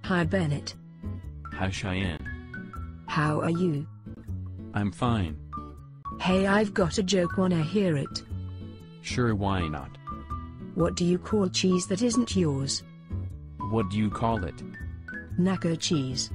Hi Bennett. Hi Cheyenne. How are you? I'm fine. Hey, I've got a joke, wanna hear it? Sure, why not? What do you call cheese that isn't yours? What do you call it? Nacho cheese.